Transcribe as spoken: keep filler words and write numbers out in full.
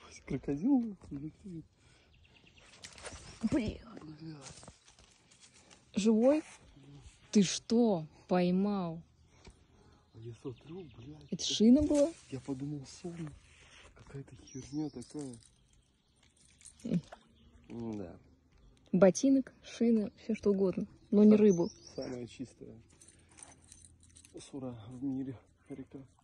Крокодил? Блин. Живой? Ты что, поймал? Я смотрю, блядь. Это шина была? Я подумал, сон. Какая-то херня такая. Mm. Да. Ботинок, шина, все что угодно. Но не рыбу. Самая чистая сура в мире река.